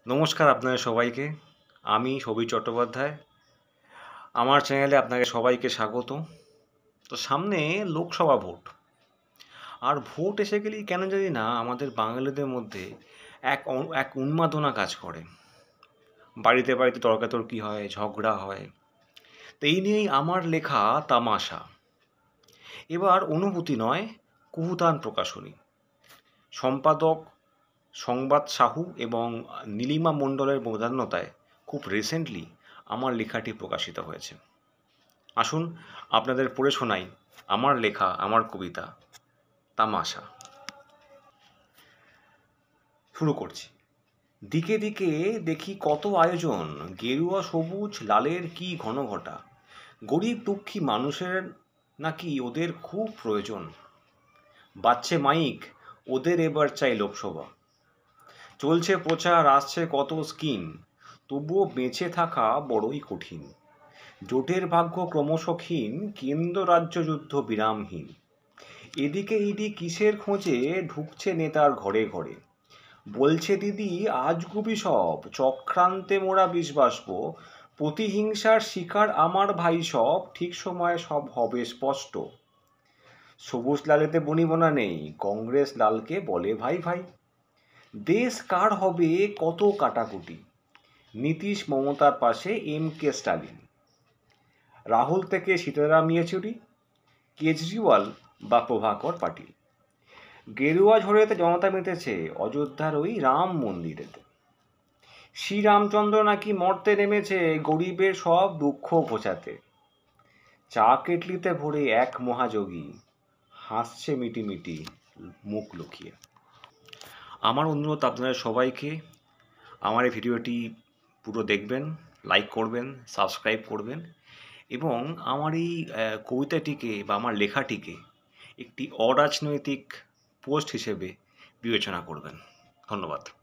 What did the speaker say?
নমস্কার আপনাদের সবাইকে। আমি সবির চট্টোপাধ্যায়। আমার চ্যানেলে আপনাকে সবাইকে স্বাগত। তো সামনে লোকসভা ভোট। আর ভোট এসে গেলেই কেন জানি না আমাদের বাঙালিদের মধ্যে এক উন্মাদনা কাজ করে। বাড়িতে বাড়িতে তর্কাতর্কি হয়, ঝগড়া হয়। তো এই নিয়েই আমার লেখা তামাশা। এবার অনুভূতি নয়, কুহুতান প্রকাশনী। সম্পাদক সংবাদ সাহু এবং নীলিমা মণ্ডলের বদান্যতায় খুব রিসেন্টলি আমার লেখাটি প্রকাশিত হয়েছে। আসুন আপনাদের পড়ে শোনাই আমার লেখা, আমার কবিতা তামাশা। শুরু করছি। দিকে দিকে দেখি কত আয়োজন, গেরুয়া সবুজ লালের কি ঘনঘটা। গরিব দুঃখী মানুষের নাকি ওদের খুব প্রয়োজন। বাজছে মাইক, ওদের এবার চাই লোকসভা। চলছে প্রচার, আসছে কত স্কিম, তবুও বেঁচে থাকা বড়ই কঠিন। জোটের ভাগ্য ক্রমশ ক্ষীণ, কেন্দ্র রাজ্য যুদ্ধ বিরামহীন। এদিকে ইডি কিসের খোঁজে ঢুকছে নেতার ঘরে ঘরে। বলছে দিদি আজগুবি সব, চক্রান্তে মোরা বিষবাষ্প। প্রতিহিংসার শিকার আমার ভাই সব, ঠিক সময়ে সব হবে স্পষ্ট। সবুজ লালেতে বনিবনা নেই, কংগ্রেস লালকে বলে ভাই ভাই। দেশ কার হবে কত কাটাকুটি, নীতিশ মমতার পাশে এম.কে. স্টালিন। রাহুল থেকে সীতারাম ইয়েচুরি, কেজরিওয়াল বা প্রভাকর পাটিল। গেরুয়া ঝড়েতে জনতা মেতেছে অযোধ্যার ওই রাম মন্দিরেতে। শ্রীরামচন্দ্র নাকি মর্তে নেমেছে গরিবের সব দুঃখ ঘোচাতে। চা কেটলিতে ভরে এক মহাযোগী, হাসছে মিটিমিটি মুখ লুকিয়ে। আমার অনুরোধ আপনাদের সবাইকে, আমার এই ভিডিওটি পুরো দেখবেন, লাইক করবেন, সাবস্ক্রাইব করবেন এবং আমার এই কবিতাটিকে বা আমার লেখাটিকে একটি অরাজনৈতিক পোস্ট হিসেবে বিবেচনা করবেন। ধন্যবাদ।